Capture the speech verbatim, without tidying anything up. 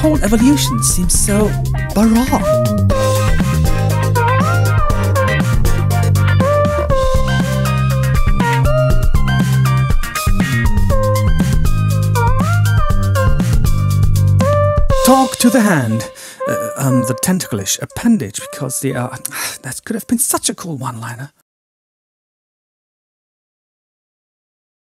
whole evolution seems so baroque. Talk to the hand, uh, um, the tentacleish appendage, because the, uh, that could have been such a cool one-liner.